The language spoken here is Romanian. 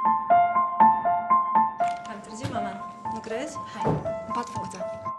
Cam târziu, mama. Nu crezi? Hai, îmi bat poza.